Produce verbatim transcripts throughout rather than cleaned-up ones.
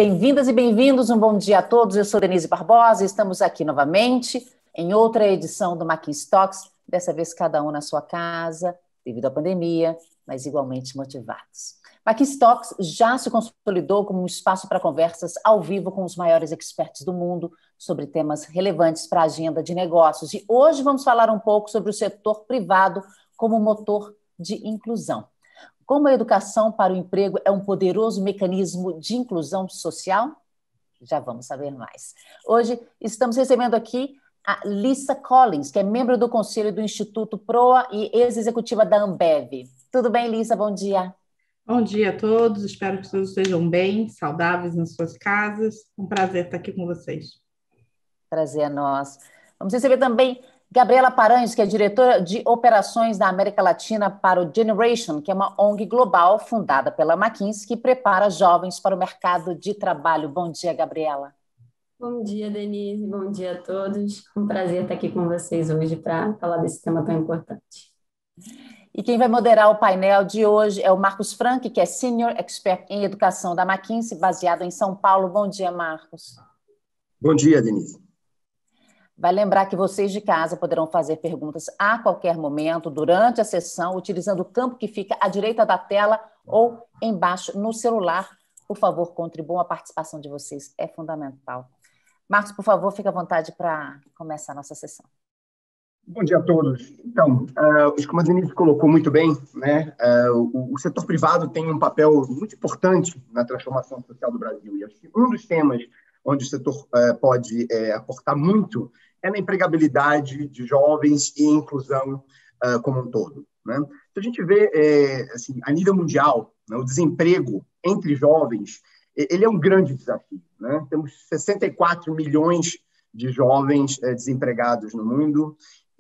Bem-vindas e bem-vindos, um bom dia a todos. Eu sou Denise Barbosa e estamos aqui novamente em outra edição do McKinsey Talks, dessa vez cada um na sua casa, devido à pandemia, mas igualmente motivados. McKinsey Talks já se consolidou como um espaço para conversas ao vivo com os maiores experts do mundo sobre temas relevantes para a agenda de negócios. E hoje vamos falar um pouco sobre o setor privado como motor de inclusão. Como a educação para o emprego é um poderoso mecanismo de inclusão social? Já vamos saber mais. Hoje estamos recebendo aqui a Lisa Collins, que é membro do conselho do Instituto Proa e ex-executiva da Ambev. Tudo bem, Lisa? Bom dia. Bom dia a todos, espero que todos estejam bem, saudáveis nas suas casas. Um prazer estar aqui com vocês. Prazer é nosso. Vamos receber também Gabriela Paranhos, que é diretora de operações da América Latina para o Generation, que é uma O N G global fundada pela McKinsey, que prepara jovens para o mercado de trabalho. Bom dia, Gabriela. Bom dia, Denise. Bom dia a todos. Um prazer estar aqui com vocês hoje para falar desse tema tão importante. E quem vai moderar o painel de hoje é o Marcos Franck, que é Senior Expert em Educação da McKinsey, baseado em São Paulo. Bom dia, Marcos. Bom dia, Denise. Vai lembrar que vocês de casa poderão fazer perguntas a qualquer momento durante a sessão, utilizando o campo que fica à direita da tela ou embaixo no celular. Por favor, contribuam, a participação de vocês é fundamental. Marcos, por favor, fique à vontade para começar a nossa sessão. Bom dia a todos. Então, uh, como a Denise colocou muito bem, né, uh, o, o setor privado tem um papel muito importante na transformação social do Brasil. E acho que um dos temas onde o setor uh, pode uh, aportar muito é na empregabilidade de jovens e inclusão uh, como um todo, né? Se a gente vê, é, assim, a nível mundial, né, o desemprego entre jovens, ele é um grande desafio, né? Temos sessenta e quatro milhões de jovens é, desempregados no mundo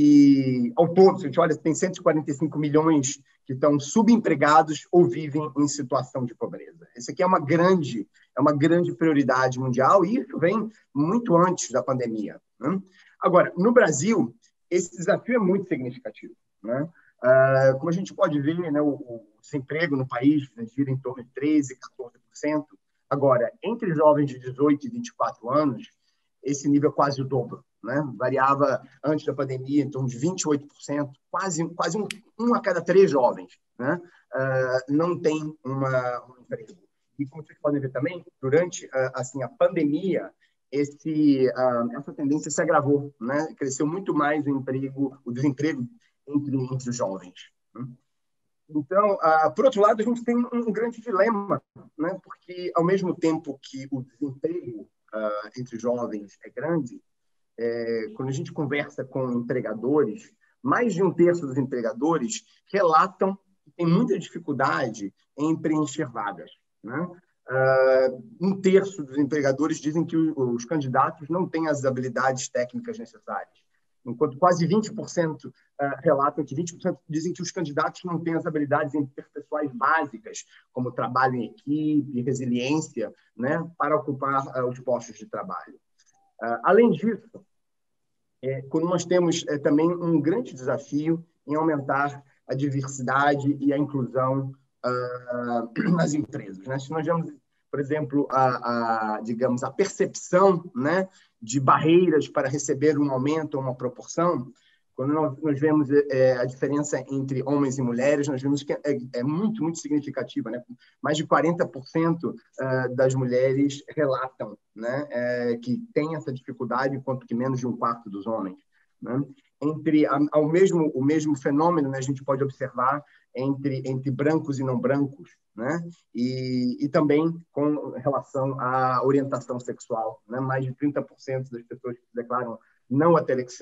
e, ao todo, se a gente olha, tem cento e quarenta e cinco milhões que estão subempregados ou vivem em situação de pobreza. Esse aqui é uma grande, é uma grande prioridade mundial e isso vem muito antes da pandemia, né? Agora, no Brasil, esse desafio é muito significativo, né? Uh, como a gente pode ver, né, o, o desemprego no país, né, gira em torno de treze, quatorze por cento. Agora, entre jovens de dezoito e vinte e quatro anos, esse nível é quase o dobro, né? Variava antes da pandemia em torno de vinte e oito por cento, quase, quase um, um a cada três jovens, né, uh, não tem uma, um emprego. E como vocês podem ver também, durante uh, assim, a pandemia, esse, uh, essa tendência se agravou, né? Cresceu muito mais o emprego, o desemprego entre, entre os jovens, né? Então, uh, por outro lado, a gente tem um grande dilema, né? Porque, ao mesmo tempo que o desemprego uh, entre jovens é grande, é, quando a gente conversa com empregadores, mais de um terço dos empregadores relatam que tem muita dificuldade em preencher vagas, né? Uh, um terço dos empregadores dizem que os candidatos não têm as habilidades técnicas necessárias, enquanto quase vinte por cento uh, relatam que vinte por cento dizem que os candidatos não têm as habilidades interpessoais básicas, como trabalho em equipe e resiliência, né, para ocupar uh, os postos de trabalho. Uh, além disso, é, quando nós temos é, também um grande desafio em aumentar a diversidade e a inclusão uh, nas empresas, né? Se nós vemos, por exemplo, a, a, digamos, a percepção, né, de barreiras para receber um aumento ou uma proporção, quando nós, nós vemos é, a diferença entre homens e mulheres, nós vemos que é, é muito, muito significativa, né? Mais de quarenta por cento uh, das mulheres relatam, né, é, que tem essa dificuldade, enquanto que menos de um quarto dos homens, né? Entre ao mesmo, o mesmo fenômeno, né, a gente pode observar entre, entre brancos e não brancos, né? E, e também com relação à orientação sexual, né? Mais de trinta por cento das pessoas que se declaram não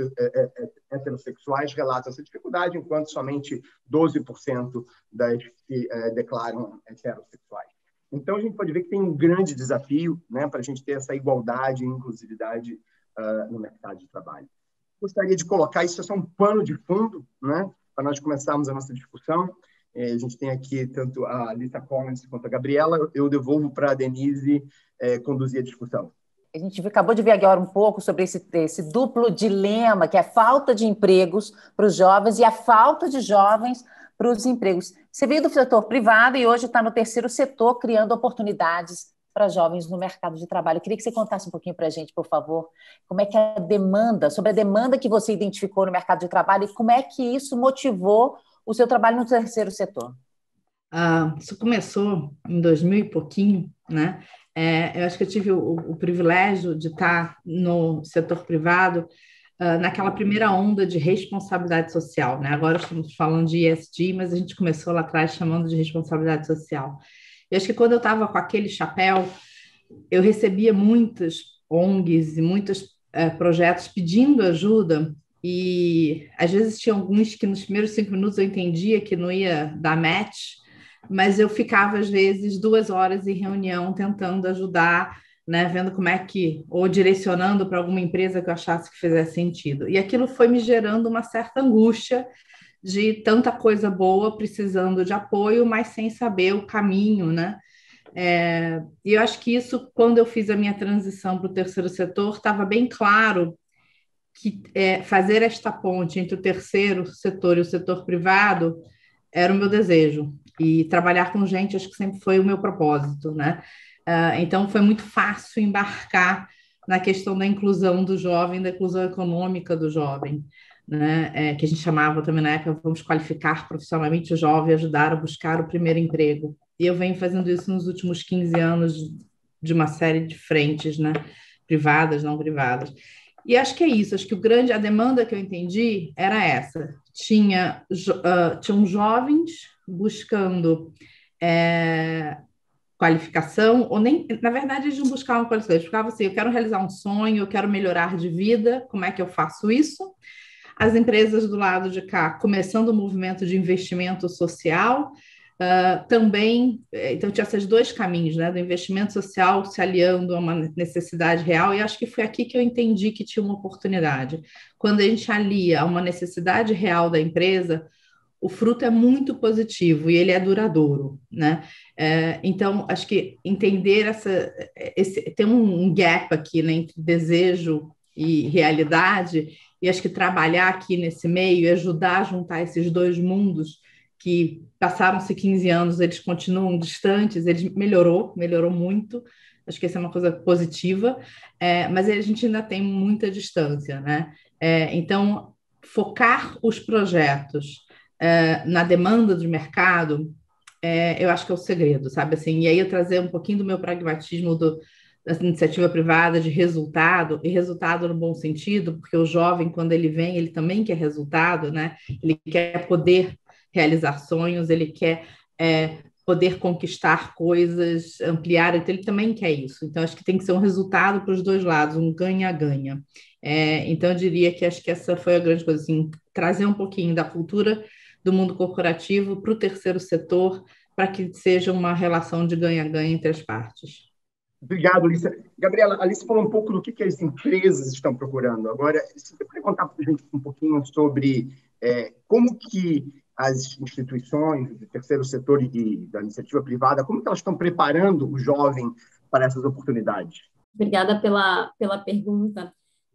heterossexuais relatam essa dificuldade, enquanto somente doze por cento das que eh, declaram heterossexuais. Então, a gente pode ver que tem um grande desafio, né, para a gente ter essa igualdade e inclusividade uh, no mercado de trabalho. Gostaria de colocar isso, é só um pano de fundo, né, para nós começarmos a nossa discussão. Eh, a gente tem aqui tanto a Lisa Collins quanto a Gabriela. Eu devolvo para a Denise eh, conduzir a discussão. A gente acabou de ver agora um pouco sobre esse, esse duplo dilema, que é a falta de empregos para os jovens e a falta de jovens para os empregos. Você veio do setor privado e hoje está no terceiro setor, criando oportunidades para jovens no mercado de trabalho. Eu queria que você contasse um pouquinho para a gente, por favor, como é que a demanda, sobre a demanda que você identificou no mercado de trabalho e como é que isso motivou o seu trabalho no terceiro setor. Ah, isso começou em dois mil e pouquinho, né? É, eu acho que eu tive o, o privilégio de estar no setor privado uh, naquela primeira onda de responsabilidade social, né? Agora estamos falando de E S G, mas a gente começou lá atrás chamando de responsabilidade social. Eu acho que quando eu estava com aquele chapéu, eu recebia muitas O N Gs e muitos uh, projetos pedindo ajuda, e às vezes tinha alguns que nos primeiros cinco minutos eu entendia que não ia dar match, mas eu ficava, às vezes, duas horas em reunião tentando ajudar, né, vendo como é que, ou direcionando para alguma empresa que eu achasse que fizesse sentido. E aquilo foi me gerando uma certa angústia de tanta coisa boa precisando de apoio, mas sem saber o caminho, né? É, e eu acho que isso, quando eu fiz a minha transição para o terceiro setor, estava bem claro que é, fazer esta ponte entre o terceiro setor e o setor privado era o meu desejo. E trabalhar com gente, acho que sempre foi o meu propósito, né? Uh, então, foi muito fácil embarcar na questão da inclusão do jovem, da inclusão econômica do jovem, né? É, que a gente chamava também na época, vamos qualificar profissionalmente o jovem, ajudar a buscar o primeiro emprego. E eu venho fazendo isso nos últimos quinze anos de uma série de frentes, né? Privadas, não privadas. E acho que é isso, acho que o grande, a demanda que eu entendi era essa. Tinha, uh, tinham jovens buscando é, qualificação, ou nem, na verdade, eles não buscavam qualificação, eles buscavam assim, eu quero realizar um sonho, eu quero melhorar de vida, como é que eu faço isso? As empresas do lado de cá, começando o movimento de investimento social, Uh, também, então tinha esses dois caminhos, né, do investimento social se aliando a uma necessidade real, e acho que foi aqui que eu entendi que tinha uma oportunidade. Quando a gente alia a uma necessidade real da empresa, o fruto é muito positivo e ele é duradouro, né? É, então, acho que entender essa, esse, tem um gap aqui, né, entre desejo e realidade, e acho que trabalhar aqui nesse meio e ajudar a juntar esses dois mundos que passaram-se quinze anos, eles continuam distantes, eles melhorou, melhorou muito, acho que essa é uma coisa positiva, é, mas a gente ainda tem muita distância, né? É, então, focar os projetos é, na demanda do mercado, é, eu acho que é o segredo, sabe? Assim, e aí eu trazer um pouquinho do meu pragmatismo do, da iniciativa privada de resultado, e resultado no bom sentido, porque o jovem, quando ele vem, ele também quer resultado, né? Ele quer poder realizar sonhos, ele quer é, poder conquistar coisas, ampliar, então ele também quer isso. Então, acho que tem que ser um resultado para os dois lados, um ganha-ganha. É, então, eu diria que acho que essa foi a grande coisa, assim, trazer um pouquinho da cultura do mundo corporativo para o terceiro setor, para que seja uma relação de ganha-ganha entre as partes. Obrigado, Alice. Gabriela, a Alice falou um pouco do que, que as empresas estão procurando. Agora, se você puder contar para a gente um pouquinho sobre é, como que as instituições do terceiro setor e da iniciativa privada, como que elas estão preparando o jovem para essas oportunidades? Obrigada pela, pela pergunta.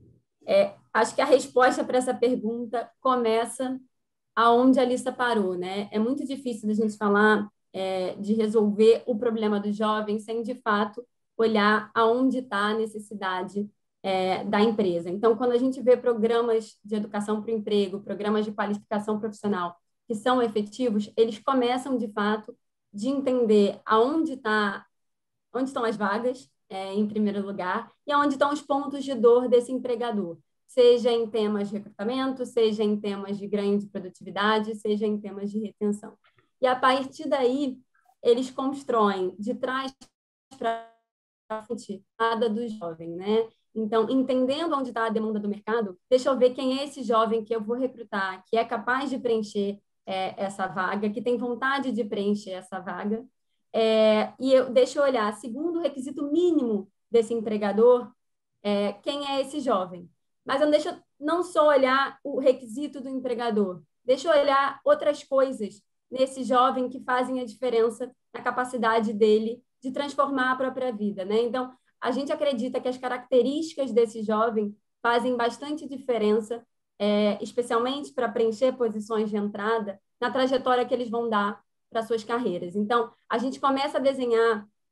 É, acho que a resposta para essa pergunta começa aonde a Alissa parou, né? É muito difícil a gente falar é, de resolver o problema do jovem sem, de fato, olhar aonde está a necessidade é, da empresa. Então, quando a gente vê programas de educação para o emprego, programas de qualificação profissional que são efetivos, eles começam, de fato, de entender aonde tá, onde estão as vagas, é, em primeiro lugar, e aonde estão os pontos de dor desse empregador, seja em temas de recrutamento, seja em temas de ganho de produtividade, seja em temas de retenção. E, a partir daí, eles constroem de trás para frente nada do jovem, né? Então, entendendo onde está a demanda do mercado, deixa eu ver quem é esse jovem que eu vou recrutar, que é capaz de preencher é, essa vaga, que tem vontade de preencher essa vaga. É, e eu, deixa eu olhar, segundo o requisito mínimo desse empregador, é, quem é esse jovem. Mas eu não deixo não só olhar o requisito do empregador, deixa eu olhar outras coisas nesse jovem que fazem a diferença na capacidade dele de transformar a própria vida, né? Então, a gente acredita que as características desse jovem fazem bastante diferença, é, especialmente para preencher posições de entrada, na trajetória que eles vão dar para suas carreiras. Então, a gente começa a desenhar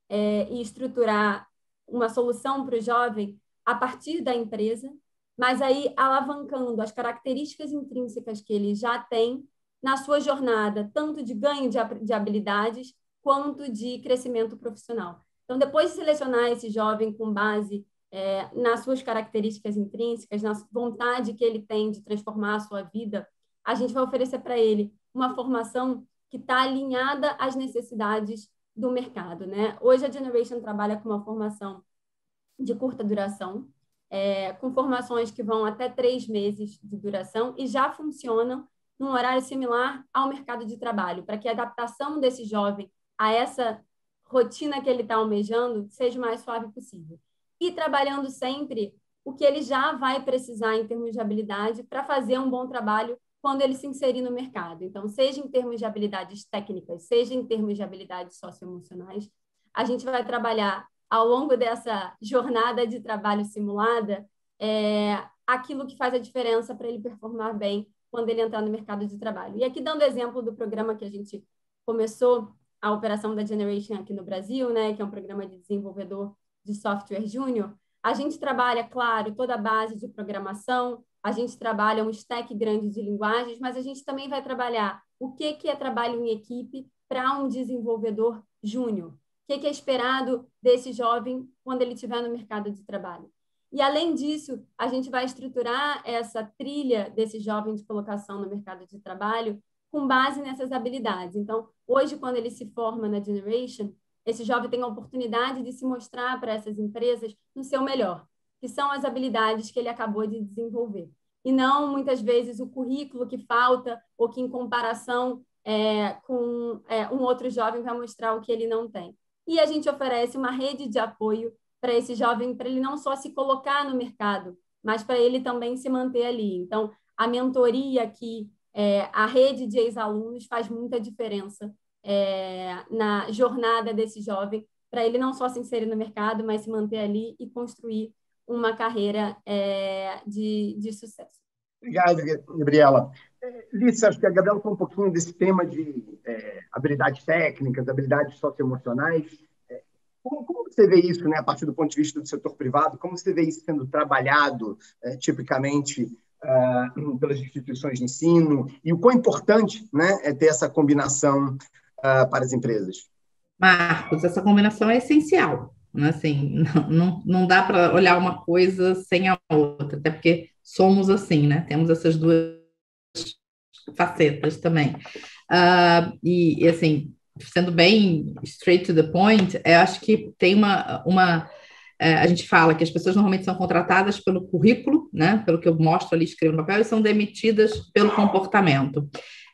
é, e estruturar uma solução para o jovem a partir da empresa, mas aí alavancando as características intrínsecas que ele já tem na sua jornada, tanto de ganho de, de habilidades quanto de crescimento profissional. Então, depois de selecionar esse jovem com base é, nas suas características intrínsecas, na vontade que ele tem de transformar a sua vida, a gente vai oferecer para ele uma formação que está alinhada às necessidades do mercado, né? Hoje a Generation trabalha com uma formação de curta duração, é, com formações que vão até três meses de duração e já funcionam num horário similar ao mercado de trabalho, para que a adaptação desse jovem a essa rotina que ele está almejando seja o mais suave possível. E trabalhando sempre o que ele já vai precisar em termos de habilidade para fazer um bom trabalho quando ele se inserir no mercado. Então, seja em termos de habilidades técnicas, seja em termos de habilidades socioemocionais, a gente vai trabalhar ao longo dessa jornada de trabalho simulada é, aquilo que faz a diferença para ele performar bem quando ele entrar no mercado de trabalho. E aqui, dando exemplo do programa que a gente começou, a operação da Generation aqui no Brasil, né, que é um programa de desenvolvedor de software júnior, a gente trabalha, claro, toda a base de programação, a gente trabalha um stack grande de linguagens, mas a gente também vai trabalhar o que, que é trabalho em equipe para um desenvolvedor júnior, o que, que é esperado desse jovem quando ele estiver no mercado de trabalho. E, além disso, a gente vai estruturar essa trilha desse jovem de colocação no mercado de trabalho com base nessas habilidades. Então, hoje, quando ele se forma na Generation, esse jovem tem a oportunidade de se mostrar para essas empresas no seu melhor, que são as habilidades que ele acabou de desenvolver. E não, muitas vezes, o currículo que falta ou que, em comparação é, com é, um outro jovem, vai mostrar o que ele não tem. E a gente oferece uma rede de apoio para esse jovem, para ele não só se colocar no mercado, mas para ele também se manter ali. Então, a mentoria aqui, é, a rede de ex-alunos faz muita diferença é, na jornada desse jovem, para ele não só se inserir no mercado, mas se manter ali e construir uma carreira é, de, de sucesso. Obrigado, Gabriela. Lícia, acho que a Gabriela falou um pouquinho desse tema de é, habilidades técnicas, habilidades socioemocionais. É, como, como você vê isso, né, a partir do ponto de vista do setor privado? Como você vê isso sendo trabalhado, é, tipicamente, uh, pelas instituições de ensino? E o quão importante, né, é ter essa combinação uh, para as empresas? Marcos, essa combinação é essencial. Assim, não, não, não dá para olhar uma coisa sem a outra, até porque somos assim, né? Temos essas duas facetas também. Uh, e, e, assim, sendo bem straight to the point, eu acho que tem uma... uma é, a gente fala que as pessoas normalmente são contratadas pelo currículo, né? Pelo que eu mostro ali, escrevo no papel, e são demitidas pelo comportamento.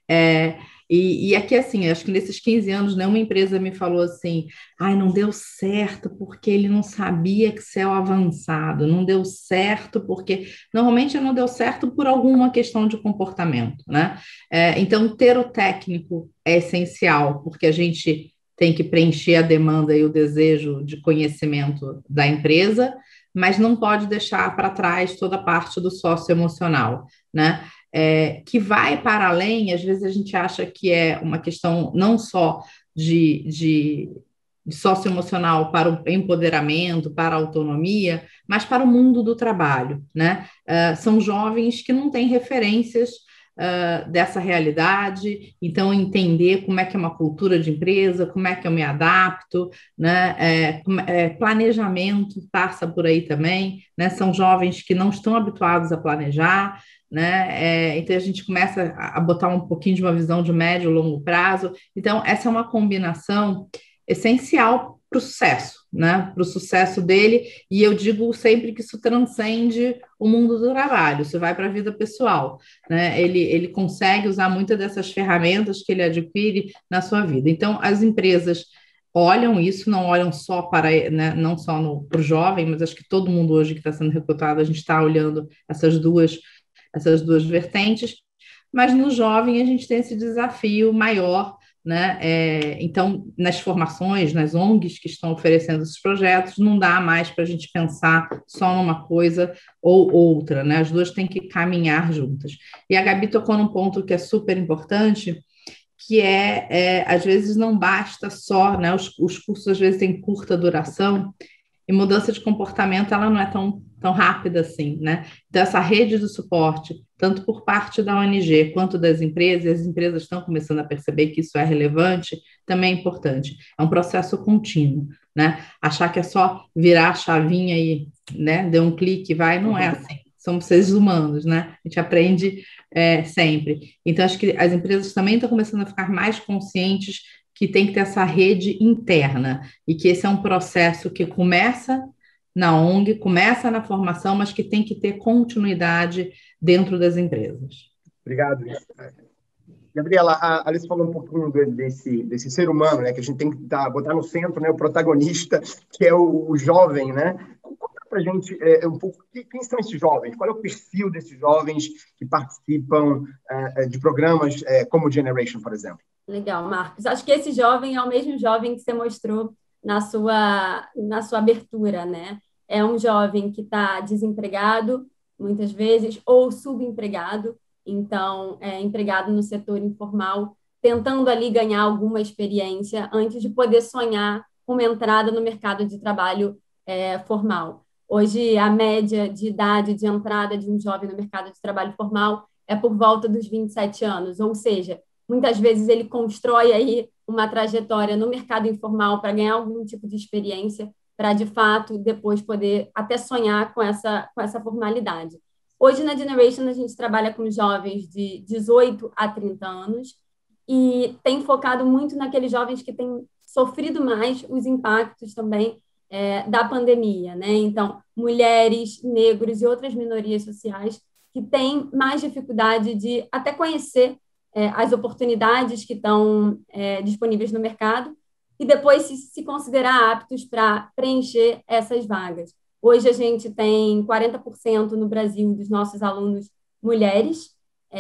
É, E, e aqui, assim, acho que nesses quinze anos, nenhuma empresa me falou assim, ai, não deu certo porque ele não sabia Excel avançado, não deu certo porque... Normalmente não deu certo por alguma questão de comportamento, né? É, então, ter o técnico é essencial, porque a gente tem que preencher a demanda e o desejo de conhecimento da empresa, mas não pode deixar para trás toda a parte do socioemocional, né? É, que vai para além, às vezes a gente acha que é uma questão não só de, de, de socioemocional para o empoderamento, para a autonomia, mas para o mundo do trabalho, né? Uh, são jovens que não têm referências uh, dessa realidade, então entender como é que é uma cultura de empresa, como é que eu me adapto, né? É, é, planejamento passa por aí também, né? São jovens que não estão habituados a planejar, né? É, então a gente começa a botar um pouquinho de uma visão de médio e longo prazo. Então, essa é uma combinação essencial para o sucesso, né? Para o sucesso dele, e eu digo sempre que isso transcende o mundo do trabalho, isso vai para a vida pessoal, né? Ele, ele consegue usar muitas dessas ferramentas que ele adquire na sua vida. Então, as empresas olham isso, não olham só para, né, não só para o jovem, mas acho que todo mundo hoje que está sendo recrutado, a gente está olhando essas duas essas duas vertentes, mas no jovem a gente tem esse desafio maior, né? É, então, nas formações, nas O N Gs que estão oferecendo esses projetos, não dá mais para a gente pensar só numa coisa ou outra, né? As duas têm que caminhar juntas. E a Gabi tocou num ponto que é super importante, que é, é, às vezes não basta só, né? Os, os cursos às vezes têm curta duração, e mudança de comportamento ela não é tão, tão rápida assim, né? Então, essa rede de suporte, tanto por parte da O N G quanto das empresas, as empresas estão começando a perceber que isso é relevante, também é importante. É um processo contínuo, né? Achar que é só virar a chavinha e, né, deu um clique e vai, não é assim. Somos seres humanos, né? A gente aprende é, sempre. Então, acho que as empresas também estão começando a ficar mais conscientes que tem que ter essa rede interna e que esse é um processo que começa na O N G, começa na formação, mas que tem que ter continuidade dentro das empresas. Obrigado. Gabriela, a Alice falou um pouquinho desse, desse ser humano, né, que a gente tem que dar, botar no centro, né, o protagonista, que é o, o jovem, né? Conta para a gente é, um pouco quem são esses jovens, qual é o perfil desses jovens que participam é, de programas é, como Generation, por exemplo. Legal, Marcos. Acho que esse jovem é o mesmo jovem que você mostrou na sua, na sua abertura, né? É um jovem que está desempregado, muitas vezes, ou subempregado, então, é empregado no setor informal, tentando ali ganhar alguma experiência antes de poder sonhar com uma entrada no mercado de trabalho é, formal. Hoje, a média de idade de entrada de um jovem no mercado de trabalho formal é por volta dos vinte e sete anos, ou seja, muitas vezes ele constrói aí uma trajetória no mercado informal para ganhar algum tipo de experiência, para, de fato, depois poder até sonhar com essa, com essa formalidade. Hoje, na Generation, a gente trabalha com jovens de dezoito a trinta anos e tem focado muito naqueles jovens que têm sofrido mais os impactos também é, da pandemia, né? Então, mulheres, negros e outras minorias sociais que têm mais dificuldade de até conhecer é, as oportunidades que estão é, disponíveis no mercado e depois se, se considerar aptos para preencher essas vagas. Hoje a gente tem quarenta por cento no Brasil dos nossos alunos mulheres.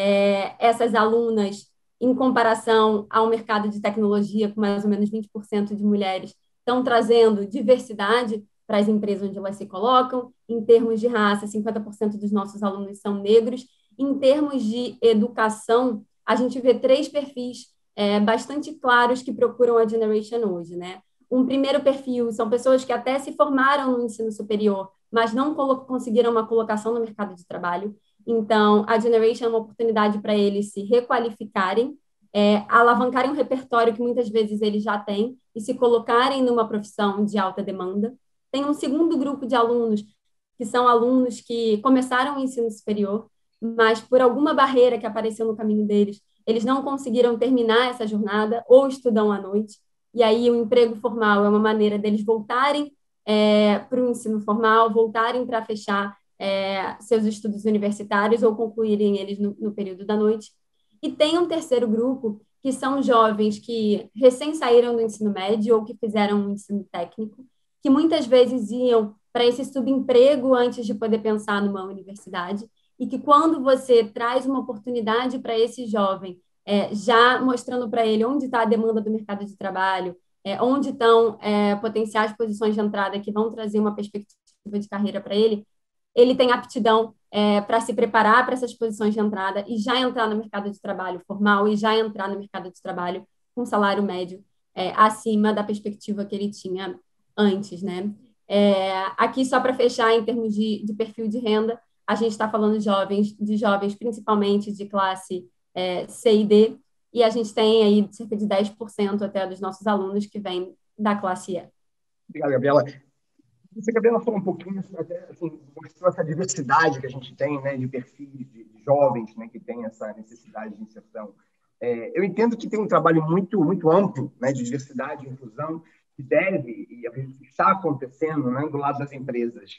É, essas alunas, em comparação ao mercado de tecnologia, com mais ou menos vinte por cento de mulheres, estão trazendo diversidade para as empresas onde elas se colocam. Em termos de raça, cinquenta por cento dos nossos alunos são negros. Em termos de educação, a gente vê três perfis é, bastante claros que procuram a Generation hoje, né? Um primeiro perfil são pessoas que até se formaram no ensino superior, mas não conseguiram uma colocação no mercado de trabalho. Então, a Generation é uma oportunidade para eles se requalificarem, é, alavancarem um repertório que muitas vezes eles já têm e se colocarem numa profissão de alta demanda. Tem um segundo grupo de alunos, que são alunos que começaram o ensino superior, mas por alguma barreira que apareceu no caminho deles, eles não conseguiram terminar essa jornada ou estudam à noite. E aí o emprego formal é uma maneira deles voltarem é, para o ensino formal, voltarem para fechar é, seus estudos universitários ou concluírem eles no, no período da noite. E tem um terceiro grupo, que são jovens que recém saíram do ensino médio ou que fizeram um ensino técnico, que muitas vezes iam para esse subemprego antes de poder pensar numa universidade, e que quando você traz uma oportunidade para esse jovem, É, já mostrando para ele onde está a demanda do mercado de trabalho, é, onde estão é, potenciais posições de entrada que vão trazer uma perspectiva de carreira para ele, ele tem aptidão é, para se preparar para essas posições de entrada e já entrar no mercado de trabalho formal e já entrar no mercado de trabalho com salário médio é, acima da perspectiva que ele tinha antes, né? É, aqui, só para fechar, em termos de, de perfil de renda, a gente está falando de jovens, de jovens principalmente de classe É, C e D, e a gente tem aí cerca de dez por cento até dos nossos alunos que vêm da classe E. Obrigado, Gabriela. Você, Gabriela, falou um pouquinho, até, assim, mostrou essa diversidade que a gente tem, né, de perfis de, de jovens, né, que tem essa necessidade de inserção. É, eu entendo que tem um trabalho muito, muito amplo, né, de diversidade e inclusão que deve, e está acontecendo, né, do lado das empresas.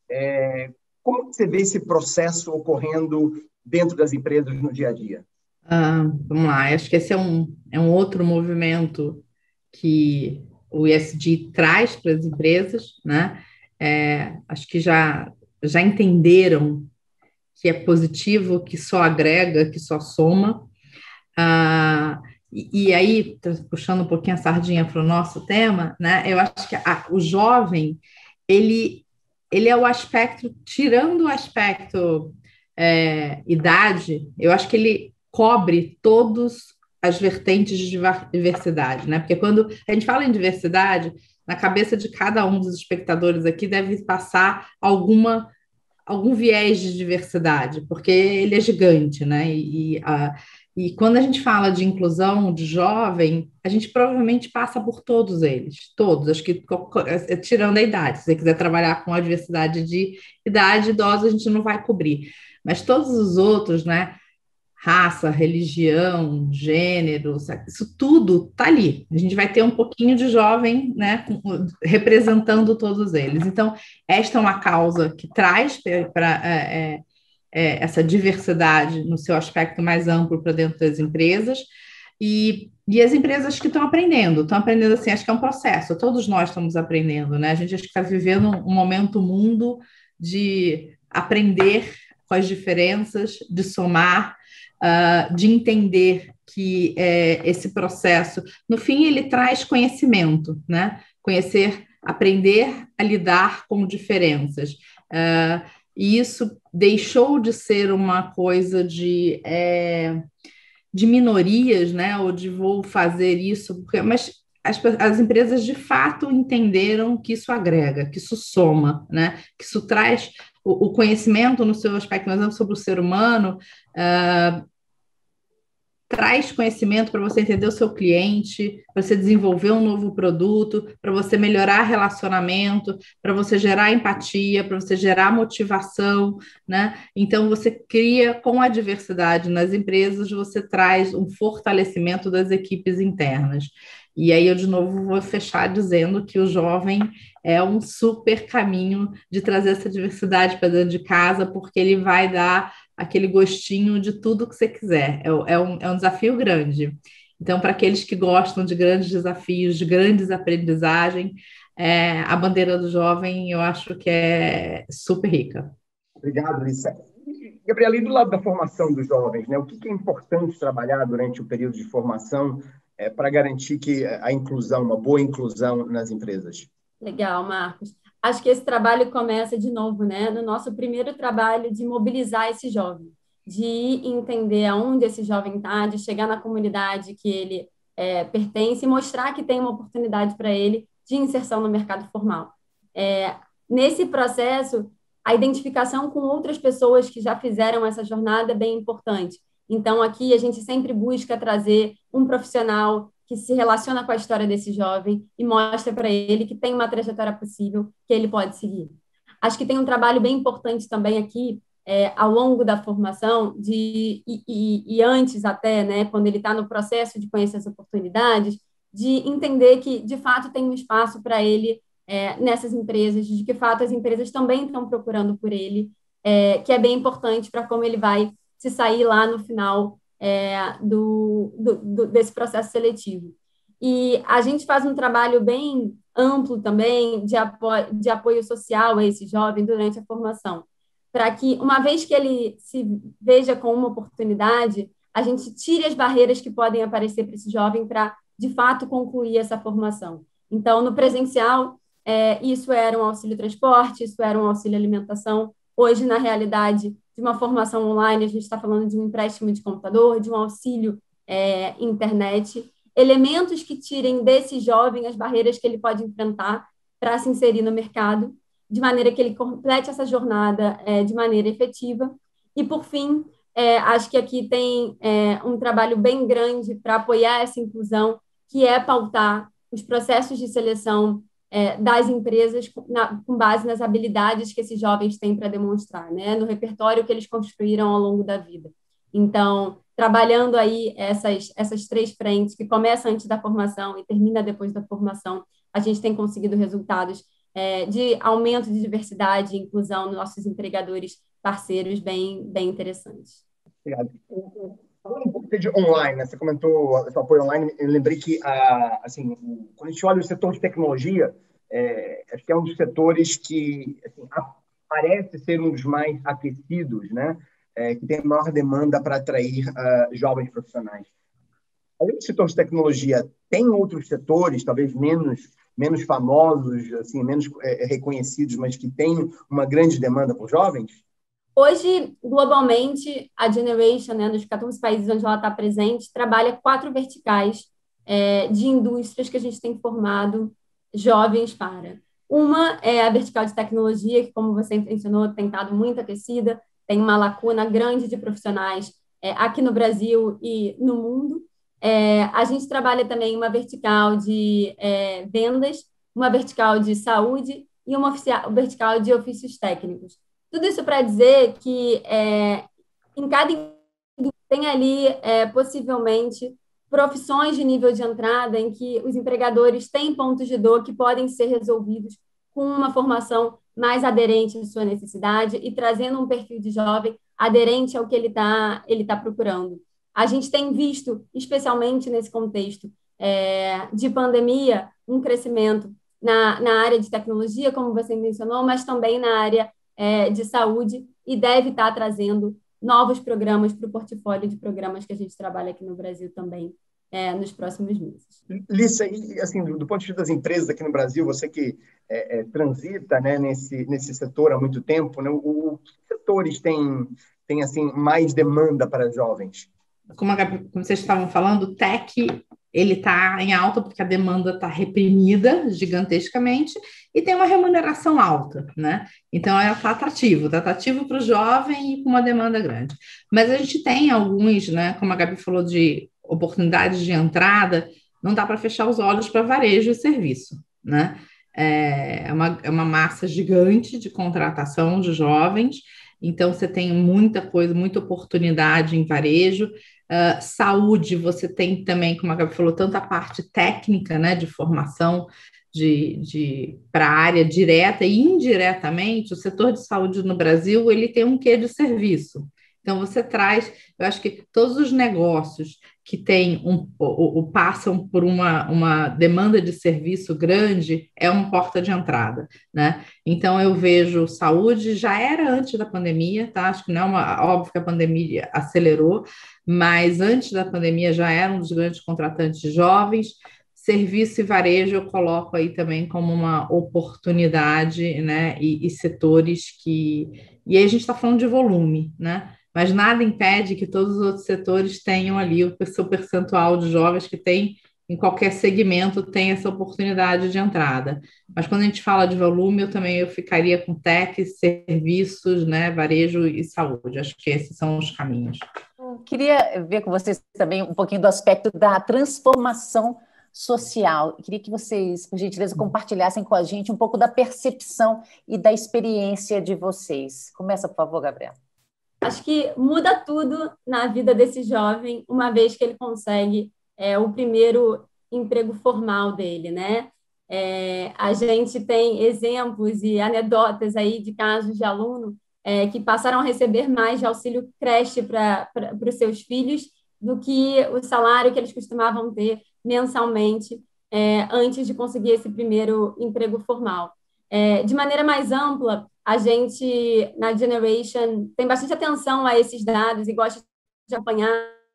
É, como você vê esse processo ocorrendo dentro das empresas no dia a dia? Ah, vamos lá, acho que esse é um, é um outro movimento que o E S G traz para as empresas, né? É, acho que já, já entenderam que é positivo, que só agrega, que só soma. Ah, e, e aí, puxando um pouquinho a sardinha para o nosso tema, né? Eu acho que a, o jovem, ele, ele é o aspecto, tirando o aspecto é, idade, eu acho que ele cobre todos as vertentes de diversidade, né? Porque quando a gente fala em diversidade, na cabeça de cada um dos espectadores aqui deve passar alguma, algum viés de diversidade, porque ele é gigante, né? E, e, a, e quando a gente fala de inclusão de jovem, a gente provavelmente passa por todos eles, todos, acho que tirando a idade, se você quiser trabalhar com a diversidade de idade, idosa, a gente não vai cobrir, mas todos os outros, né? Raça, religião, gênero, isso tudo está ali. A gente vai ter um pouquinho de jovem, né, representando todos eles. Então, esta é uma causa que traz para é, é, essa diversidade no seu aspecto mais amplo para dentro das empresas, e, e as empresas que estão aprendendo, estão aprendendo assim, acho que é um processo, todos nós estamos aprendendo, né? A gente acho que está vivendo um momento mundo de aprender com as diferenças, de somar, Uh, de entender que é, esse processo, no fim, ele traz conhecimento, né? Conhecer, aprender a lidar com diferenças. Uh, e isso deixou de ser uma coisa de, é, de minorias, né? Ou de vou fazer isso, porque, mas as, as empresas de fato entenderam que isso agrega, que isso soma, né? Que isso traz o, o conhecimento no seu aspecto mais amplo sobre o ser humano. Uh, traz conhecimento para você entender o seu cliente, para você desenvolver um novo produto, para você melhorar relacionamento, para você gerar empatia, para você gerar motivação, né? Então, você cria, com a diversidade nas empresas, você traz um fortalecimento das equipes internas. E aí eu, de novo, vou fechar dizendo que o jovem é um super caminho de trazer essa diversidade para dentro de casa, porque ele vai dar aquele gostinho de tudo que você quiser. É, é, um, é um desafio grande. Então, para aqueles que gostam de grandes desafios, de grandes aprendizagens, é, a bandeira do jovem, eu acho que é super rica. Obrigado, Lissa. Gabriela, e do lado da formação dos jovens, né? O que é importante trabalhar durante o período de formação é, para garantir que a inclusão, uma boa inclusão nas empresas? Legal, Marcos. Acho que esse trabalho começa de novo, né? No nosso primeiro trabalho de mobilizar esse jovem, de entender aonde esse jovem está, de chegar na comunidade que ele é, pertence e mostrar que tem uma oportunidade para ele de inserção no mercado formal. É, nesse processo, a identificação com outras pessoas que já fizeram essa jornada é bem importante. Então, aqui a gente sempre busca trazer um profissional que se relaciona com a história desse jovem e mostra para ele que tem uma trajetória possível que ele pode seguir. Acho que tem um trabalho bem importante também aqui, é, ao longo da formação, de, e, e, e antes até, né, quando ele está no processo de conhecer as oportunidades, de entender que, de fato, tem um espaço para ele é, nessas empresas, de que, de fato, as empresas também estão procurando por ele, é, que é bem importante para como ele vai se sair lá no final É, do, do, do, desse processo seletivo. E a gente faz um trabalho bem amplo também de, apo de apoio social a esse jovem durante a formação, para que, uma vez que ele se veja com uma oportunidade, a gente tire as barreiras que podem aparecer para esse jovem para, de fato, concluir essa formação. Então, no presencial, é, isso era um auxílio transporte, isso era um auxílio alimentação. Hoje, na realidade, de uma formação online, a gente está falando de um empréstimo de computador, de um auxílio é, internet, elementos que tirem desse jovem as barreiras que ele pode enfrentar para se inserir no mercado, de maneira que ele complete essa jornada é, de maneira efetiva. E, por fim, é, acho que aqui tem é, um trabalho bem grande para apoiar essa inclusão, que é pautar os processos de seleção É, das empresas na, com base nas habilidades que esses jovens têm para demonstrar, né? No repertório que eles construíram ao longo da vida. Então, trabalhando aí essas, essas três frentes, que começa antes da formação e termina depois da formação, a gente tem conseguido resultados é, de aumento de diversidade e inclusão nos nossos empregadores parceiros bem, bem interessantes. Obrigado. Falando um pouco de online, né? Você comentou esse apoio online, eu lembrei que, ah, assim, quando a gente olha o setor de tecnologia, é, acho que é um dos setores que assim, parece ser um dos mais aquecidos, né? É, que tem a maior demanda para atrair uh, jovens profissionais. Além do setor de tecnologia, tem outros setores, talvez menos, menos famosos, assim, menos é, reconhecidos, mas que têm uma grande demanda por jovens? Hoje, globalmente, a Generation, né, nos quatorze países onde ela está presente, trabalha quatro verticais é, de indústrias que a gente tem formado jovens para. Uma é a vertical de tecnologia, que, como você mencionou, tem estado muito aquecida, tem uma lacuna grande de profissionais é, aqui no Brasil e no mundo. É, a gente trabalha também uma vertical de é, vendas, uma vertical de saúde e uma vertical de ofícios técnicos. Tudo isso para dizer que é, em cada tem ali, é, possivelmente, profissões de nível de entrada em que os empregadores têm pontos de dor que podem ser resolvidos com uma formação mais aderente à sua necessidade e trazendo um perfil de jovem aderente ao que ele está ele tá procurando. A gente tem visto, especialmente nesse contexto é, de pandemia, um crescimento na, na área de tecnologia, como você mencionou, mas também na área é, de saúde, e deve estar trazendo novos programas para o portfólio de programas que a gente trabalha aqui no Brasil também é, nos próximos meses. Lícia, e assim, do, do ponto de vista das empresas aqui no Brasil, você que é, é, transita, né, nesse, nesse setor há muito tempo, né, o, o que setores têm, têm assim, mais demanda para jovens? Como, a Gabi, como vocês estavam falando, o tech ele está em alta porque a demanda está reprimida gigantescamente e tem uma remuneração alta, né? Então, ela está atrativo, está atrativo para o jovem e com uma demanda grande. Mas a gente tem alguns, né? Como a Gabi falou, de oportunidades de entrada, não dá para fechar os olhos para varejo e serviço, né? É uma, é uma massa gigante de contratação de jovens, então você tem muita coisa, muita oportunidade em varejo. Uh, saúde, você tem também, como a Gabi falou, tanto a parte técnica, né, de formação de, de, para a área direta e indiretamente, o setor de saúde no Brasil, ele tem um quê de serviço. Então, você traz, eu acho que todos os negócios que tem um, o, o, passam por uma, uma demanda de serviço grande, é uma porta de entrada, né? Então, eu vejo saúde, já era antes da pandemia, tá? Acho que não é uma, óbvio que a pandemia acelerou, mas antes da pandemia já era um dos grandes contratantes jovens. Serviço e varejo eu coloco aí também como uma oportunidade, né? E, e setores que... E aí a gente está falando de volume, né? Mas nada impede que todos os outros setores tenham ali o seu percentual de jovens que tem, em qualquer segmento, tem essa oportunidade de entrada. Mas quando a gente fala de volume, eu também eu ficaria com tech, serviços, né, varejo e saúde. Acho que esses são os caminhos. Eu queria ver com vocês também um pouquinho do aspecto da transformação social. Eu queria que vocês, por gentileza, compartilhassem com a gente um pouco da percepção e da experiência de vocês. Começa, por favor, Gabriela. Acho que muda tudo na vida desse jovem, uma vez que ele consegue é, o primeiro emprego formal dele, né? É, a gente tem exemplos e anedotas aí de casos de aluno é, que passaram a receber mais de auxílio creche para os seus filhos do que o salário que eles costumavam ter mensalmente é, antes de conseguir esse primeiro emprego formal. É, de maneira mais ampla, a gente, na Generation, tem bastante atenção a esses dados e gosta de acompanhar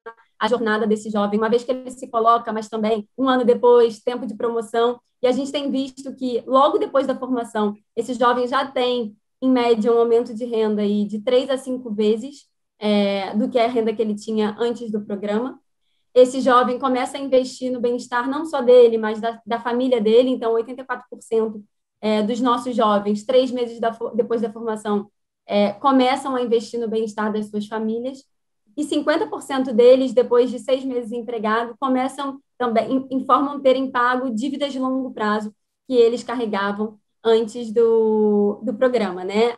a jornada desse jovem, uma vez que ele se coloca, mas também um ano depois, tempo de promoção, e a gente tem visto que, logo depois da formação, esse jovem já tem, em média, um aumento de renda aí de três a cinco vezes é, do que a renda que ele tinha antes do programa. Esse jovem começa a investir no bem-estar não só dele, mas da, da família dele, então oitenta e quatro por cento É, dos nossos jovens, três meses da, depois da formação, é, começam a investir no bem-estar das suas famílias, e cinquenta por cento deles, depois de seis meses empregado, começam também, informam terem pago dívidas de longo prazo que eles carregavam antes do, do programa, né?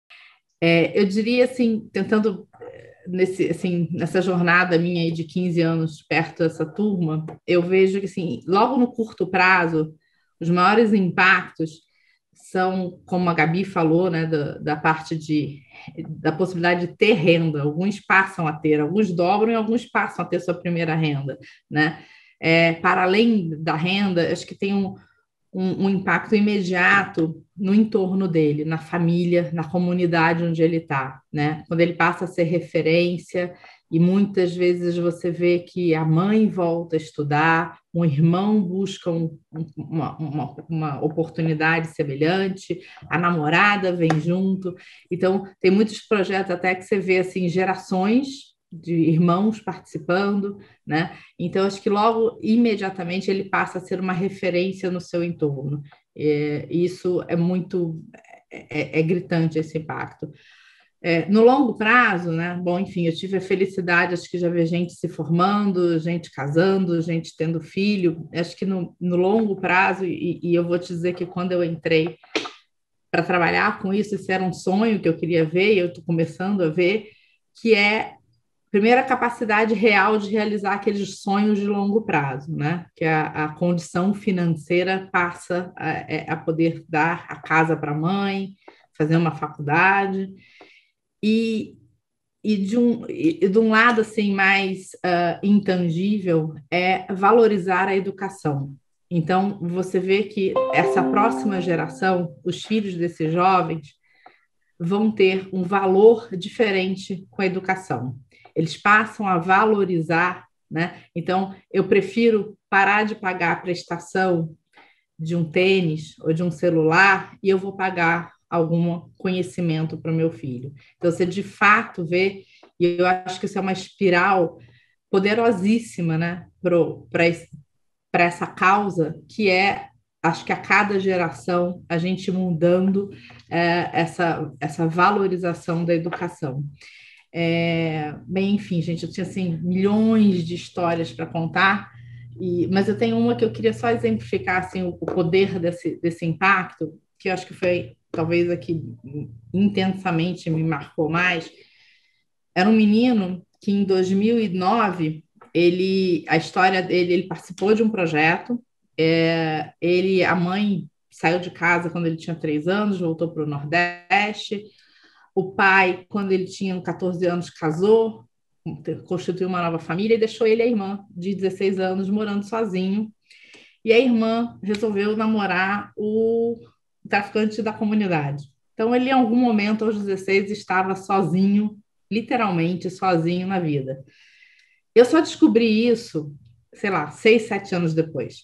É, eu diria, assim, tentando, nesse, assim, nessa jornada minha aí de quinze anos perto dessa turma, eu vejo que, assim, logo no curto prazo, os maiores impactos são, como a Gabi falou, né, da, da parte de, da possibilidade de ter renda. Alguns passam a ter, alguns dobram e alguns passam a ter sua primeira renda, né? É, para além da renda, acho que tem um, um, um impacto imediato no entorno dele, na família, na comunidade onde ele está, né? Quando ele passa a ser referência, e muitas vezes você vê que a mãe volta a estudar, um irmão busca um, uma, uma, uma oportunidade semelhante, a namorada vem junto. Então, tem muitos projetos até que você vê assim, gerações de irmãos participando, né? Então, acho que logo, imediatamente, ele passa a ser uma referência no seu entorno. É, isso é muito, é, é gritante esse impacto. É, no longo prazo, né? Bom, enfim, eu tive a felicidade, acho que já vi gente se formando, gente casando, gente tendo filho. Acho que no, no longo prazo, e, e eu vou te dizer que quando eu entrei para trabalhar com isso, esse era um sonho que eu queria ver, e eu estou começando a ver, que é, primeiro, a capacidade real de realizar aqueles sonhos de longo prazo, né? Que a, a condição financeira passa a, a poder dar a casa para a mãe, fazer uma faculdade. E, e, de um, e de um lado assim, mais uh, intangível é valorizar a educação. Então, você vê que essa próxima geração, os filhos desses jovens, vão ter um valor diferente com a educação. Eles passam a valorizar, né? Então, eu prefiro parar de pagar a prestação de um tênis ou de um celular e eu vou pagar algum conhecimento para o meu filho. Então, você de fato vê, e eu acho que isso é uma espiral poderosíssima, né, para essa causa, que é, acho que a cada geração, a gente mudando é, essa, essa valorização da educação. É, bem, enfim, gente, eu tinha assim, milhões de histórias para contar, e, mas eu tenho uma que eu queria só exemplificar assim, o, o poder desse, desse impacto, que eu acho que foi talvez aqui intensamente me marcou mais. Era um menino que em dois mil e nove, ele, a história dele, ele participou de um projeto, é, ele, a mãe saiu de casa quando ele tinha três anos, voltou para o Nordeste. O pai, quando ele tinha catorze anos, casou, constituiu uma nova família e deixou ele e a irmã de dezesseis anos morando sozinho. E a irmã resolveu namorar o traficante da comunidade. Então, ele, em algum momento, aos dezesseis, estava sozinho, literalmente sozinho na vida. Eu só descobri isso, sei lá, seis, sete anos depois.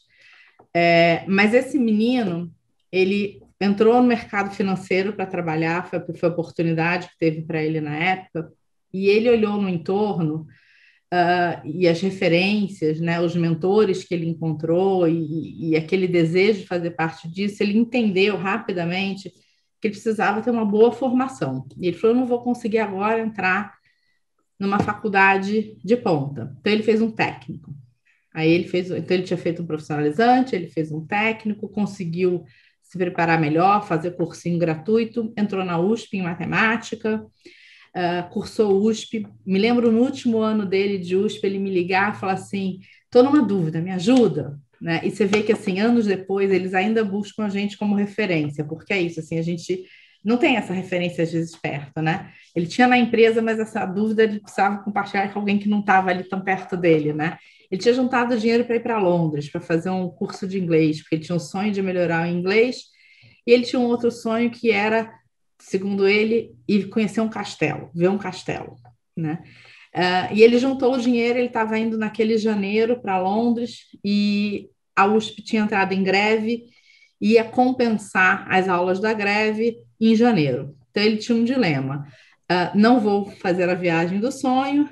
É, mas esse menino, ele entrou no mercado financeiro para trabalhar, foi, foi a oportunidade que teve para ele na época, e ele olhou no entorno uh, e as referências, né, os mentores que ele encontrou e, e aquele desejo de fazer parte disso, ele entendeu rapidamente que ele precisava ter uma boa formação. E ele falou, eu não vou conseguir agora entrar numa faculdade de ponta. Então, ele fez um técnico. Aí ele fez, então ele tinha feito um profissionalizante, ele fez um técnico, conseguiu se preparar melhor, fazer cursinho gratuito, entrou na U S P em matemática, uh, cursou U S P. Me lembro no último ano dele de U S P, ele me ligar e falar assim, estou numa dúvida, me ajuda? Né? E você vê que, assim, anos depois, eles ainda buscam a gente como referência, porque é isso, assim, a gente não tem essa referência, às vezes, perto, né? Ele tinha na empresa, mas essa dúvida ele precisava compartilhar com alguém que não estava ali tão perto dele, né? Ele tinha juntado dinheiro para ir para Londres, para fazer um curso de inglês, porque ele tinha um sonho de melhorar o inglês, e ele tinha um outro sonho que era, segundo ele, ir conhecer um castelo, ver um castelo, né? Uh, e ele juntou o dinheiro, ele estava indo naquele janeiro para Londres, e a U S P tinha entrado em greve, ia compensar as aulas da greve em janeiro. Então, ele tinha um dilema. Uh, não vou fazer a viagem do sonho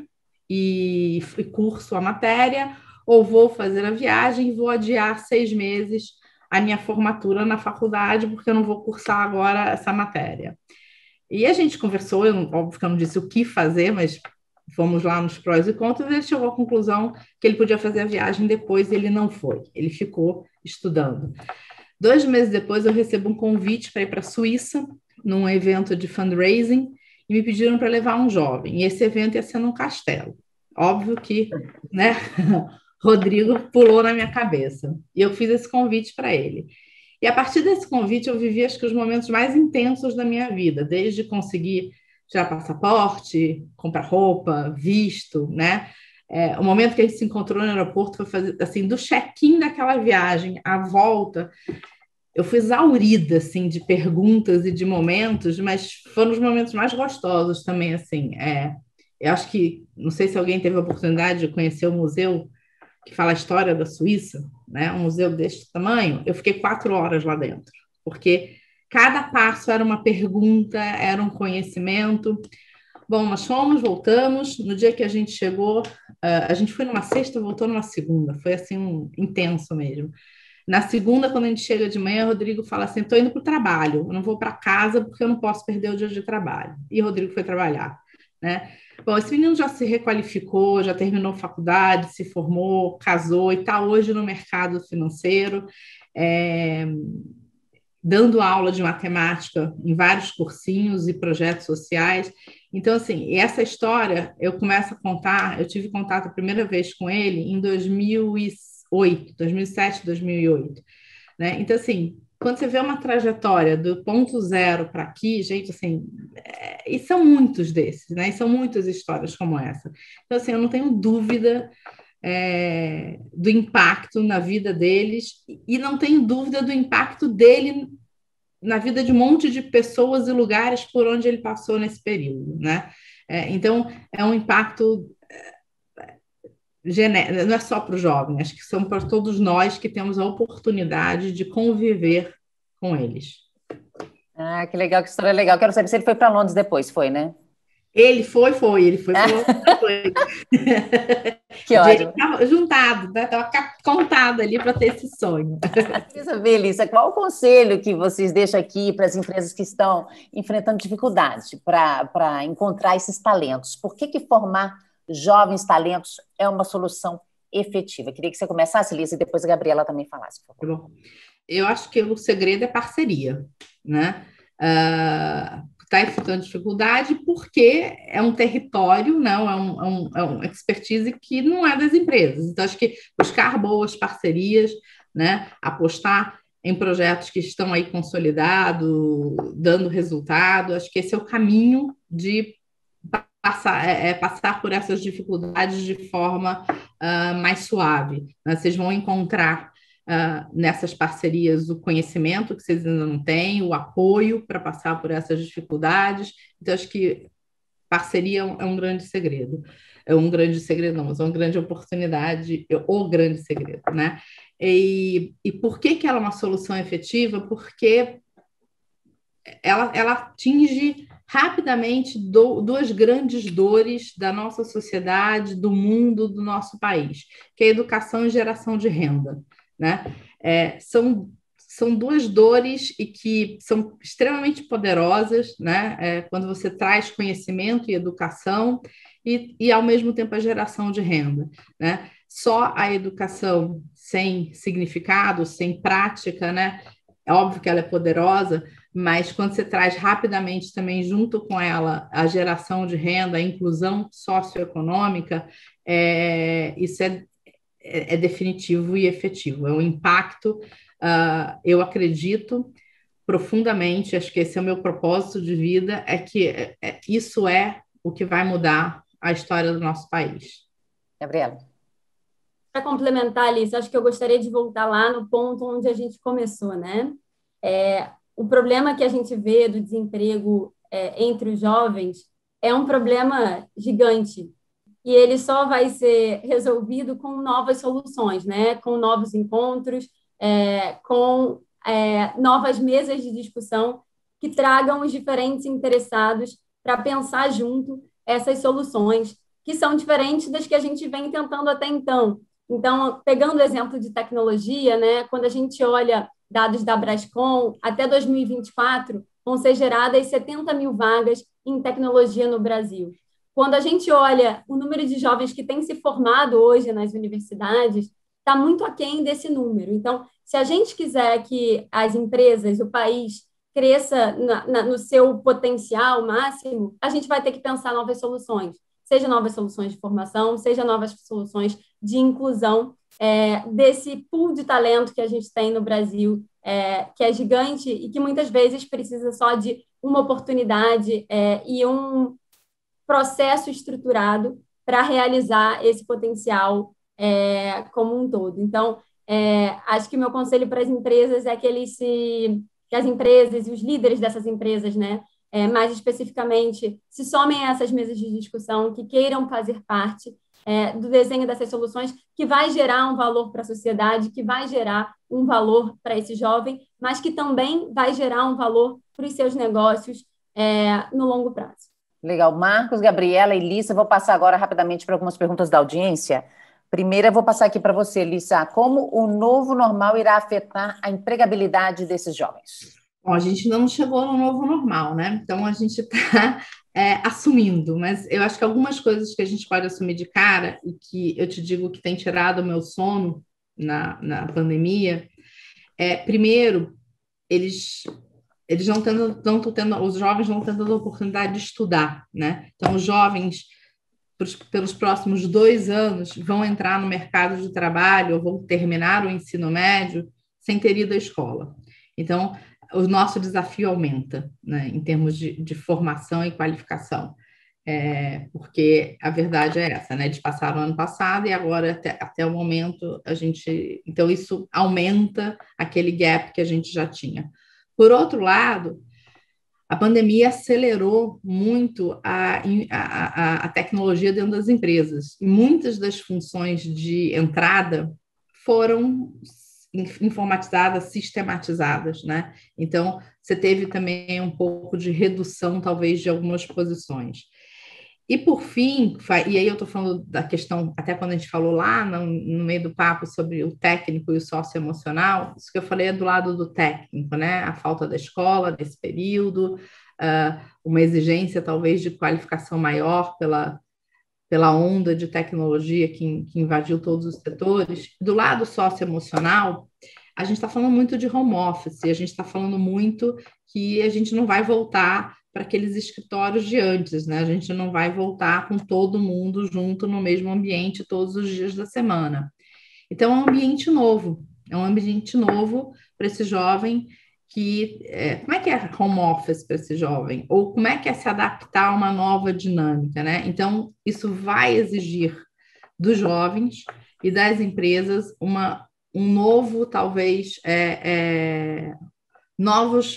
e, e curso a matéria, ou vou fazer a viagem e vou adiar seis meses a minha formatura na faculdade, porque eu não vou cursar agora essa matéria. E a gente conversou, eu, óbvio que eu não disse o que fazer, mas fomos lá nos prós e contras, e ele chegou à conclusão que ele podia fazer a viagem depois, e ele não foi, ele ficou estudando. Dois meses depois, eu recebo um convite para ir para a Suíça, num evento de fundraising, e me pediram para levar um jovem. E esse evento ia ser num castelo. Óbvio que, né, Rodrigo pulou na minha cabeça. E eu fiz esse convite para ele. E a partir desse convite, eu vivi, acho que, os momentos mais intensos da minha vida, desde conseguir tirar passaporte, comprar roupa, visto, né? É, o momento que a gente se encontrou no aeroporto foi fazer, assim, do check-in daquela viagem à volta. Eu fui exaurida, assim, de perguntas e de momentos, mas foram os momentos mais gostosos também, assim. É, eu acho que, não sei se alguém teve a oportunidade de conhecer o museu que fala a história da Suíça, né? Um museu deste tamanho. Eu fiquei quatro horas lá dentro, porque cada passo era uma pergunta, era um conhecimento. Bom, nós fomos, voltamos. No dia que a gente chegou, uh, a gente foi numa sexta, voltou numa segunda. Foi assim, um, intenso mesmo. Na segunda, quando a gente chega de manhã, o Rodrigo fala assim: estou indo para o trabalho, eu não vou para casa porque eu não posso perder o dia de trabalho. E o Rodrigo foi trabalhar, né? Bom, esse menino já se requalificou, já terminou faculdade, se formou, casou e está hoje no mercado financeiro, é, dando aula de matemática em vários cursinhos e projetos sociais. Então, assim, essa história eu começo a contar, eu tive contato a primeira vez com ele em dois mil e oito, dois mil e sete, dois mil e oito, né? Então, assim, quando você vê uma trajetória do ponto zero para aqui, gente, assim, é, e são muitos desses, né? E são muitas histórias como essa. Então, assim, eu não tenho dúvida é, do impacto na vida deles e não tenho dúvida do impacto dele na vida de um monte de pessoas e lugares por onde ele passou nesse período, né? É, então, é um impacto genérico, não é só para o jovem, acho que são para todos nós que temos a oportunidade de conviver com eles. Ah, que legal, que história legal. Quero saber se ele foi para Londres depois, foi, né? Ele foi, foi, ele foi, foi. Que ótimo. Estava juntado, né? Estava contado ali para ter esse sonho. Queria saber, Elissa, qual o conselho que vocês deixam aqui para as empresas que estão enfrentando dificuldade para encontrar esses talentos? Por que que formar jovens talentos é uma solução efetiva? Queria que você começasse, Elissa, e depois a Gabriela também falasse, por favor. Bom, eu acho que o segredo é parceria, né? Uh, está enfrentando dificuldade porque é um território, não é um, é, um, é uma expertise que não é das empresas. Então, acho que buscar boas parcerias, né? Apostar em projetos que estão aí consolidados, dando resultado, acho que esse é o caminho de passar, é, é passar por essas dificuldades de forma uh, mais suave, né? Vocês vão encontrar Uh, nessas parcerias o conhecimento que vocês ainda não têm, o apoio para passar por essas dificuldades. Então, acho que parceria é um, é um grande segredo. É um grande segredo, não, mas é uma grande oportunidade, é o grande segredo, né? E, e por que que ela é uma solução efetiva? Porque ela, ela atinge rapidamente do, duas grandes dores da nossa sociedade, do mundo, do nosso país, que é a educação e geração de renda. Né? É, são, são duas dores e que são extremamente poderosas, né? É, quando você traz conhecimento e educação e, e, ao mesmo tempo, a geração de renda. Né? Só a educação sem significado, sem prática, né? É óbvio que ela é poderosa, mas quando você traz rapidamente também junto com ela a geração de renda, a inclusão socioeconômica, é, isso é é definitivo e efetivo. É um impacto, uh, eu acredito profundamente, acho que esse é o meu propósito de vida, é que é, é, isso é o que vai mudar a história do nosso país. Gabriela. Para complementar, Alice, acho que eu gostaria de voltar lá no ponto onde a gente começou, né? É, o problema que a gente vê do desemprego é, entre os jovens é um problema gigante, e ele só vai ser resolvido com novas soluções, né? Com novos encontros, é, com é, novas mesas de discussão que tragam os diferentes interessados para pensar junto essas soluções, que são diferentes das que a gente vem tentando até então. Então, pegando o exemplo de tecnologia, né? Quando a gente olha dados da Brascom, até dois mil e vinte e quatro vão ser geradas setenta mil vagas em tecnologia no Brasil. Quando a gente olha o número de jovens que têm se formado hoje nas universidades, está muito aquém desse número. Então, se a gente quiser que as empresas, o país, cresça na, na, no seu potencial máximo, a gente vai ter que pensar novas soluções, seja novas soluções de formação, seja novas soluções de inclusão é, desse pool de talento que a gente tem no Brasil, é, que é gigante e que muitas vezes precisa só de uma oportunidade é, e um processo estruturado para realizar esse potencial é, como um todo. Então, é, acho que o meu conselho para as empresas é que eles se, que as empresas e os líderes dessas empresas, né, é, mais especificamente, se somem a essas mesas de discussão, que queiram fazer parte é, do desenho dessas soluções, que vai gerar um valor para a sociedade, que vai gerar um valor para esse jovem, mas que também vai gerar um valor para os seus negócios é, no longo prazo. Legal. Marcos, Gabriela e Lissa, vou passar agora rapidamente para algumas perguntas da audiência. Primeiro, eu vou passar aqui para você, Lissa. Como o novo normal irá afetar a empregabilidade desses jovens? Bom, a gente não chegou no novo normal, né? Então, a gente está é, assumindo, mas eu acho que algumas coisas que a gente pode assumir de cara e que eu te digo que tem tirado o meu sono na, na pandemia, é, primeiro, eles... Eles não estão tendo, os jovens não estão tendo a oportunidade de estudar, né? Então, os jovens, pelos próximos dois anos, vão entrar no mercado de trabalho ou vão terminar o ensino médio sem ter ido à escola. Então, o nosso desafio aumenta, né, em termos de, de formação e qualificação. É, porque a verdade é essa, né? Eles passaram o ano passado e agora, até, até o momento, a gente... Então, isso aumenta aquele gap que a gente já tinha. Por outro lado, a pandemia acelerou muito a, a, a tecnologia dentro das empresas. E muitas das funções de entrada foram informatizadas, sistematizadas, né? Então, você teve também um pouco de redução, talvez, de algumas posições. E, por fim, e aí eu estou falando da questão, até quando a gente falou lá no, no meio do papo sobre o técnico e o socioemocional, isso que eu falei é do lado do técnico, né? A falta da escola nesse período, uh, uma exigência talvez de qualificação maior pela, pela onda de tecnologia que, que invadiu todos os setores. Do lado socioemocional, a gente está falando muito de home office, a gente está falando muito que a gente não vai voltar para aqueles escritórios de antes, né? A gente não vai voltar com todo mundo junto no mesmo ambiente todos os dias da semana. Então, é um ambiente novo, é um ambiente novo para esse jovem que... É, como é que é home office para esse jovem? Ou como é que é se adaptar a uma nova dinâmica, né? Então, isso vai exigir dos jovens e das empresas uma, um novo, talvez, é, é, novos...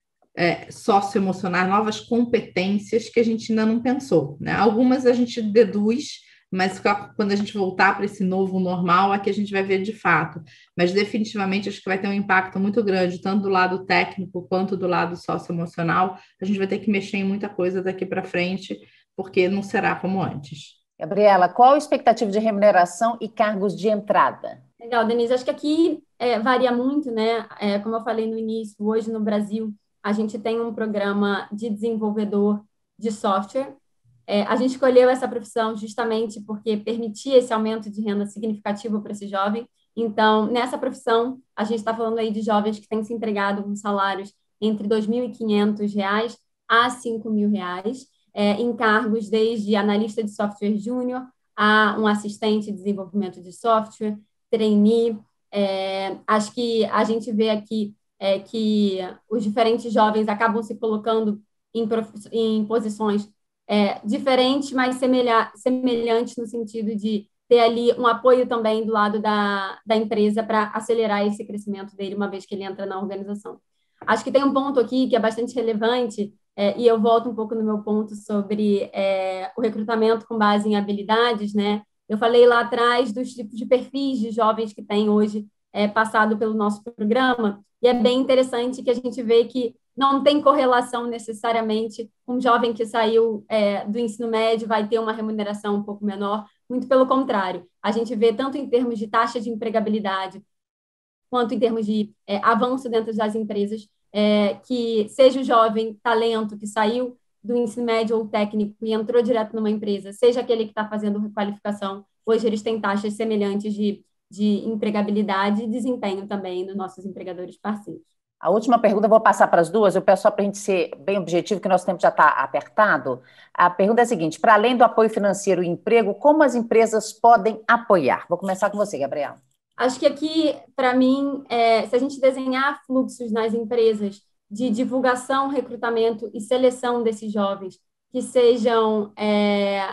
É, socioemocionais, novas competências que a gente ainda não pensou, né? Algumas a gente deduz, mas quando a gente voltar para esse novo normal, é que a gente vai ver de fato. Mas definitivamente acho que vai ter um impacto muito grande, tanto do lado técnico quanto do lado socioemocional. A gente vai ter que mexer em muita coisa daqui para frente, porque não será como antes. Gabriela, qual a expectativa de remuneração e cargos de entrada? Legal, Denise. Acho que aqui é, varia muito, né? É, como eu falei no início, hoje no Brasil, a gente tem um programa de desenvolvedor de software. É, a gente escolheu essa profissão justamente porque permitia esse aumento de renda significativo para esse jovem. Então, nessa profissão, a gente está falando aí de jovens que têm se entregado com salários entre dois mil e quinhentos reais a cinco mil reais, é, em cargos desde analista de software júnior a um assistente de desenvolvimento de software, trainee. É, acho que a gente vê aqui é que os diferentes jovens acabam se colocando em, em posições é, diferentes, mas semelha, semelhantes no sentido de ter ali um apoio também do lado da, da empresa para acelerar esse crescimento dele, uma vez que ele entra na organização. Acho que tem um ponto aqui que é bastante relevante, é, e eu volto um pouco no meu ponto sobre é, o recrutamento com base em habilidades, né? Eu falei lá atrás dos tipos de perfis de jovens que têm hoje é, passado pelo nosso programa, e é bem interessante que a gente vê que não tem correlação necessariamente com um jovem que saiu é, do ensino médio vai ter uma remuneração um pouco menor, muito pelo contrário. A gente vê tanto em termos de taxa de empregabilidade, quanto em termos de é, avanço dentro das empresas, é, que seja o jovem talento que saiu do ensino médio ou técnico e entrou direto numa empresa, seja aquele que está fazendo requalificação, hoje eles têm taxas semelhantes de de empregabilidade e desempenho também nos nossos empregadores parceiros. A última pergunta eu vou passar para as duas, eu peço só para a gente ser bem objetivo, que nosso tempo já está apertado. A pergunta é a seguinte: para além do apoio financeiro e emprego, como as empresas podem apoiar? Vou começar com você, Gabriela. Acho que aqui, para mim, é, se a gente desenhar fluxos nas empresas de divulgação, recrutamento e seleção desses jovens, que sejam é,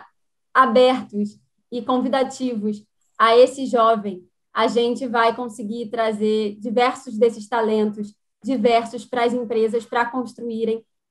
abertos e convidativos a esse jovem, a gente vai conseguir trazer diversos desses talentos, diversos para as empresas, para construírem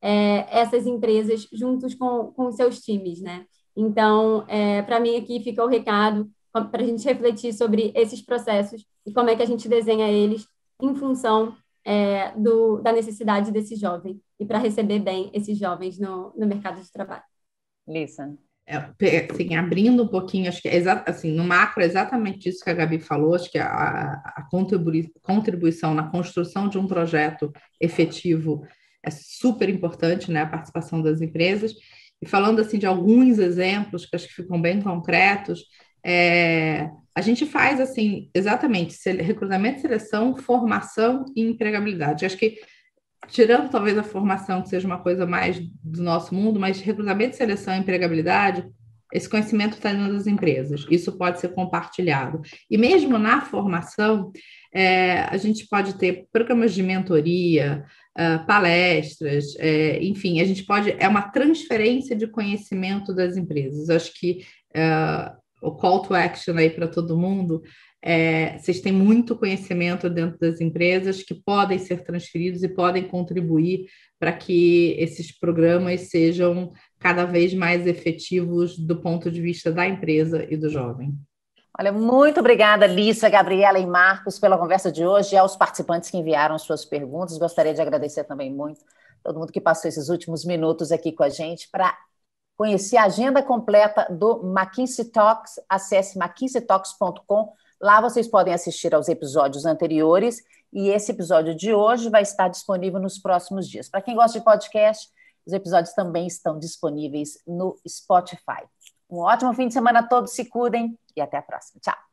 é, essas empresas juntos com, com os seus times, né? Então, é, para mim aqui fica o recado para a gente refletir sobre esses processos e como é que a gente desenha eles em função é, do, da necessidade desse jovem e para receber bem esses jovens no, no mercado de trabalho. Lisa. É, assim, abrindo um pouquinho, acho que é exa- assim, no macro é exatamente isso que a Gabi falou, acho que a, a contribui- contribuição na construção de um projeto efetivo é super importante, né, a participação das empresas. E falando assim de alguns exemplos que acho que ficam bem concretos, é, a gente faz assim exatamente recrutamento, seleção, formação e empregabilidade. Acho que tirando talvez a formação, que seja uma coisa mais do nosso mundo, mas recrutamento, seleção e empregabilidade, esse conhecimento está dentro das empresas, isso pode ser compartilhado. E mesmo na formação, é, a gente pode ter programas de mentoria, uh, palestras, é, enfim, a gente pode, é uma transferência de conhecimento das empresas. Acho que uh, o call to action aí para todo mundo, É, vocês têm muito conhecimento dentro das empresas que podem ser transferidos e podem contribuir para que esses programas sejam cada vez mais efetivos do ponto de vista da empresa e do jovem. Olha, muito obrigada, Lisa, Gabriela e Marcos, pela conversa de hoje e aos participantes que enviaram suas perguntas. Gostaria de agradecer também muito todo mundo que passou esses últimos minutos aqui com a gente para conhecer a agenda completa do McKinsey Talks. Acesse mckinsey talks ponto com. Lá vocês podem assistir aos episódios anteriores e esse episódio de hoje vai estar disponível nos próximos dias. Para quem gosta de podcast, os episódios também estão disponíveis no Spotify. Um ótimo fim de semana a todos, se cuidem e até a próxima. Tchau!